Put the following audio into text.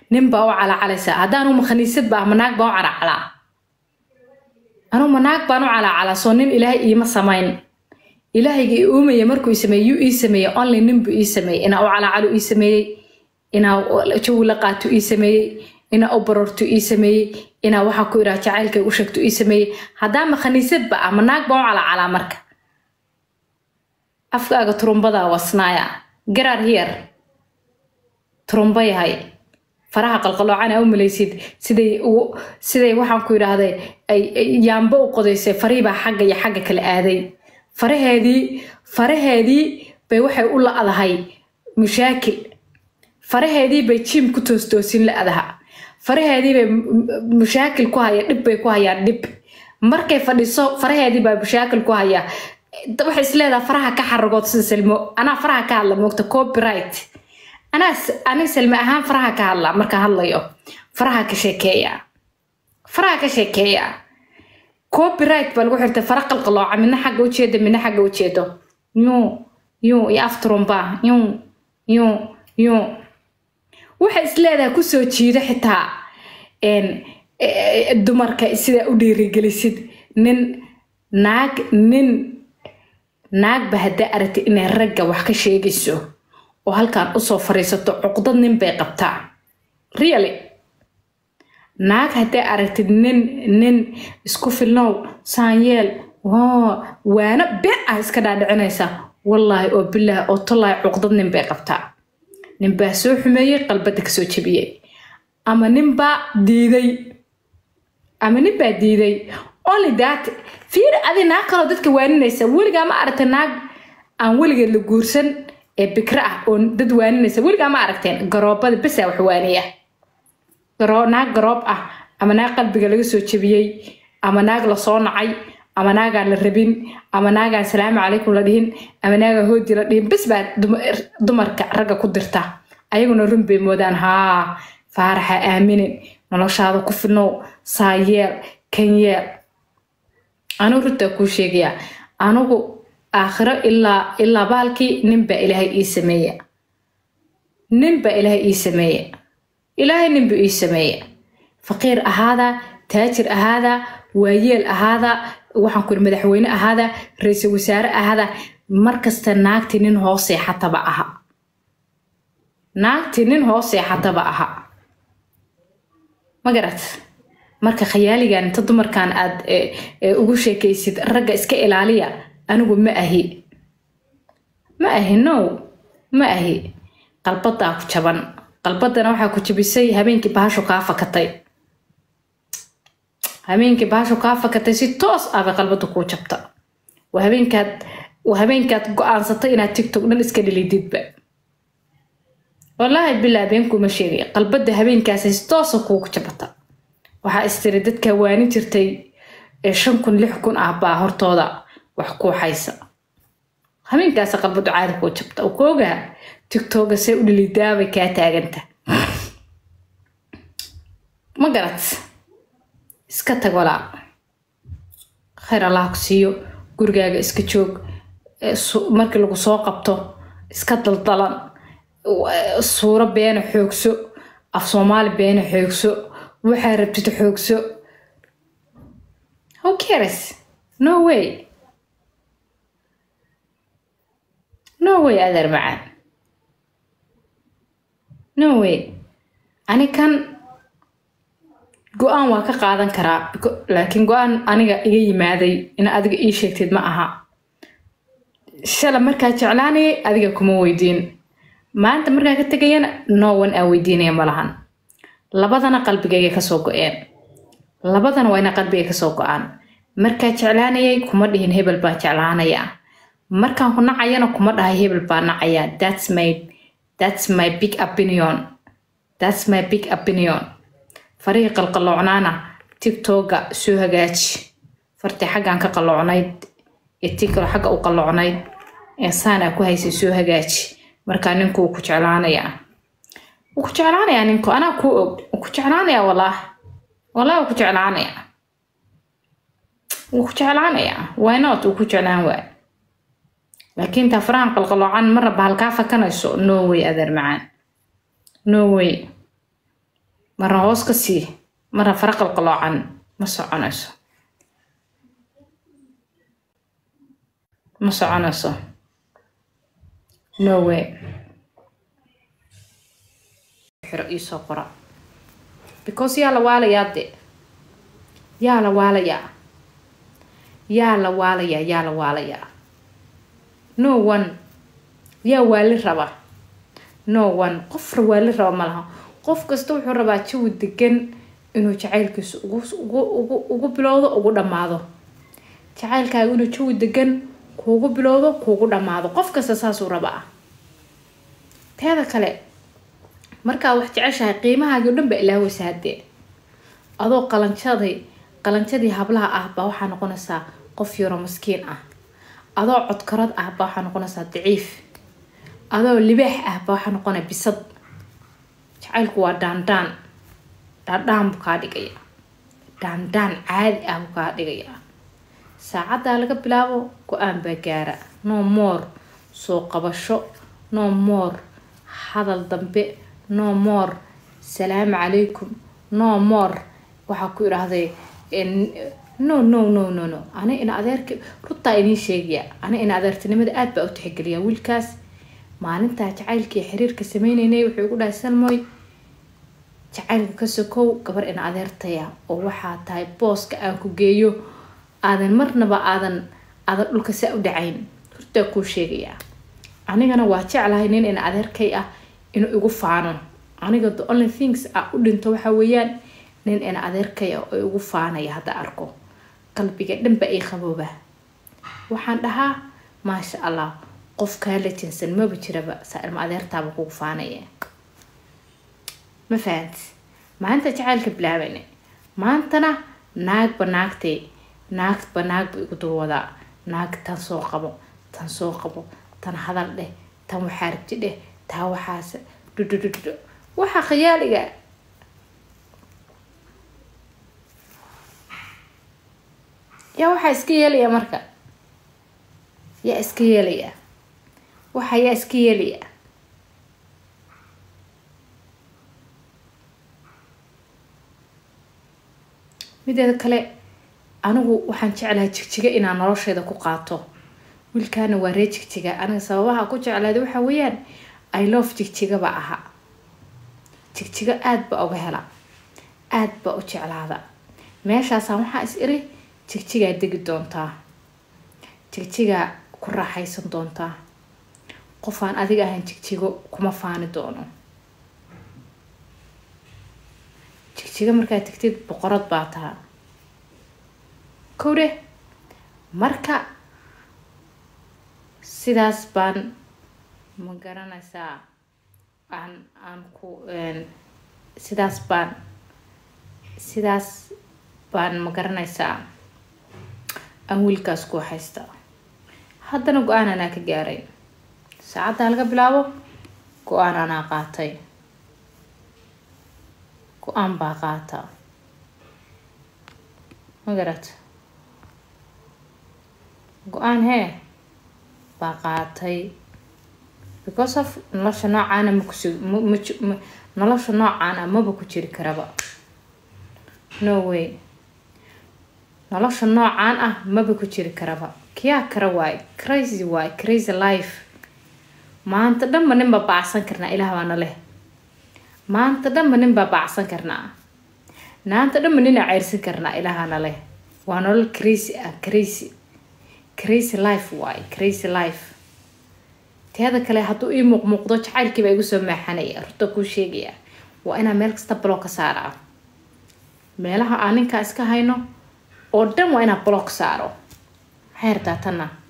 نبا وعلى على سا هذا نوم خنيسة بقى مناك بقى على أنا مناك بانو على صونين إلهي إيما سماين إلهي يقوم يمركو يسمي يسمي أنلي نبو يسمي إنا على يسمي إنا شو لقاتو يسمي إنا أبررتو يسمي إنا وحكو إرا جعلك وشكتو يسمي هذا ما خنيسة بقى مناك بقى على مركا أفكا ترومبدا وصنايا قرار هير ترومباي هاي faraha qalqaloocan oo malaysid siday waxaan ku yiraahday ay yaanba u qodaysay fariiba xagga iyo xagga kala aaday faraheedii bay waxay u laadahay mushaakil faraheedii bay jim ku toostoosin laadaha faraheedii bay mushaakil ku haya dib bay ku hayaan dib markay fadhiso faraheedii bay mushaakil ku haya waxay isleedahay faraha ka xaragood sida salmo ana faraha ka hadla moogta copyright أنا سلمى أهم فرحة كهلا مركه هلا يو فرحة كشكية كوبي رايت بالقول تفرق القلاع من حاجة وتشيد من حاجة وتشيده يو يافترون با يو وحس لا كوسو تشيد حتى إن الدمر كيسيد وديري جلسيد ناق بهدا أردت إن الرجع وحكي شيء جسو وهالكان أصو فريسة عقدة نين بيقبتع really ناك هدا أرتد نين اسكوف النو سانيال وانا بيع اسكدا دعنيسا والله وبالله او طلع عقدة نين بيقبتع نين باسو حمية قلبتك سو جبيه اما نين با ديدي only that فير ادي ناك لو ددك وانيسا ولغا ما أرتد ناك aan weligeed la guursan ee bikra ah oo dad waaninaysa weliga ma aragteen garoobada bas wax waaniya naag garoob ah ama naag qalbiga laga soo jabiyay ama naag la soo nacay ama naag aan la rabin ama naag aan salaamu calaykum la dhihin ama naag hoodi la dhihin bas baa dumarka ragga ku dirta ayaguna run bay moodaan faaraxa aaminin noloshaada ku filnow saayeel kanyeel anu runta ku sheegaya anugu آخر إلا بالكي نبى إلهي إيسمية إلهي نبى إيسمية فقير هذا تاجر هذا ويل هذا وحنكون مدحوين هذا رئيس وزراء هذا مركز تناك تنين هوسي حتى بقها ما قرأت مركز خيالي كان تضمر كان وشي كيسيد الرجع إسكا إلالية أنا أقول ما أهي ما أهي قلبتها كتشبان قلبتها نوحا كتشبسي هبينكي بهاشو كافة كتاي سي توس أبا قلبتو كوتشبتا وهبينكات قوان سطينا تيك توك نلسكا اللي ديد بقى والله بالله بينكو مشيري قلبتها هبينكاسي سي توس كوتشبتا وحا استردد كواني جرتي شنكون لحكون أبا هورتودا وحكو حيسا همين كاسا قلبتو عادة كوتشبتا وكوغا تيك توك سي اللي داوي كاتاغنتا ما قرأت iska tag walaa khayr allah ku siiyo gurigaaga iska joog markii lagu soo qabto iska daldalan suura been xoogso af Soomaali been xoogso waxa rabtid xoogso who cares no way adar macaan no way ani kan go'aan waa ka qaadan karaa laakiin go'aan aniga iga yimaaday in adiga ii sheegtid ma aha shala markaa jeclaanay adiga kuma weydiin maanta markaa ka tagayana no one aan weydiinaya malahan labadana qalbigayga ka soo go'een labadana waa ina qalbigayga ka soo go'aan markaa jeclaanayay kuma dhihin hebel baa jeclaanaya markaan ku nacayana kuma dhahay hebel baa nacaya that's my big opinion فريق القلوعنانا تيك توكا سو هجاج فرتي حاجة عنك قلوعنايد التيكر حاجة أو قلوعنايد إنسان أكو هيسي سو هجاج مركانينكو وكتشعلانا نينكو أنا وكتشعلانا يا والله وكتشعلانا يا why not وكتشعلان واي لكن تفران قلوعان مرة بهالكافة كان يسو no way أذر معان no way marna hoos ka sii marna fara qalqaloocan ma soconayso no way xiro iisoo qora because yaa la waalayaa no one yaa waali raba no one qof waali raba malaha qof kasta wuxuu rabaa jawi degan inuu jacaylkiisu ugu bilowdo ugu dhamaado jacaylkaagu inuu jawi degan kuugu bilowdo kuugu dhamaado qof kasta saasuu rabaa teeda kale markaa wax jeceshahay qiimahaagii o dhan ba ilaawaysa haddee adoo qalanjadii hablaha ah baa waxaa noqonaysaa qof yaro maskiin ah adoo codkarad ah baa waxaa noqonaysaa daciif adoo libaax ah baa waxaa noqonaya bisad jacaylku waa daandaan buu kaa dhigaya daandaan caadi ah buu kaa dhigaya saacaddaa laga bilaabo go-aan baa gaara no more soo qabasho no more hadal dambe no more salaamu calaykum no more waxaa ku idhaahday no ani ina adeerka runtaa idiin sheegaya ani ina adeertinimada aad baa u tixgeliya wiilkaas maalintaa jacaylkii xiriirka sameynaynay wuxuu igu dhahay salmoy jacaylka ka sokow gabar ina adeertaya oo waxaa tahay booska aan ku geeyo aadan marnaba aadan dhulka saa u dhacayn runtaa kuu sheegaya anigana waa jeclahay nin ina adeerkay ah inuu igu faano aniga the only things u dhinto waxa weeyaan nin ina adeerkay ah oo igu faanaya hadda arko qalbiga dhanba ay qabooba waxaan dhahaa maasha allah qof kaala jinsan maba jiraba saa ilma adeertaaba kugu faanaya ma fahanti maanta jacaylka bilaabayna maantana naagba naagba igu dul wadaa naag tan soo qabo tan hadal dheh tan waxaa rabti dheh taa waxaas waxaa khayaaliga yaa waxaa iska yeelaya marka yaa iska yeelaya mideeda kale anigu waxaan jeclahay jigjiga inaan nolosheeda ku qaato wiilkaana waa ree jigjiga aniga sababaha ku jeclaada waxa weeyaan I love jigjigaba aha jigjiga aad baa uga hela aad baa u jeclaada meeshaasaan waxaa is iri jigjigaa degi doontaa jigjigaa ku raaxaysan doontaa qofaan adiga ahayn jigjigo kuma faani doono jigjiga markaa tagtid boqorad baa taha kowdhe marka sidaas baan ma garanaysaa sidaas baan ma garanaysaa aan wiilkaas ku haysta haddana go-aan anaa ka gaaray saacaddaa laga bilaabo go-aan anaa qaatay go-aan baa qaata ma garat go-aan baa qaatay because of nolosha noocaana nolosha noocaana maba ku jiri karaba no way nolosha noocaan ah maba ku jiri karaba kiyaa kara waay crazy life maanta dhanba nin baa baacsan karnaa ilaah baana leh maanta dhanba nin baa baacsan karnaa naanta dhanba ninaa ceyrsan karnaa ilaahana leh waa nolol crazy ah crazy life waay crazy life teeda kale hadduu ii muuqdo jacaylkiiba igu soo maaxanaya runta kuu sheegaya waa inaa meel kasta block ka saaraa meelaha aan ninkaa iska hayno oo dhan waa inaa block saaro maxay hartaa tanna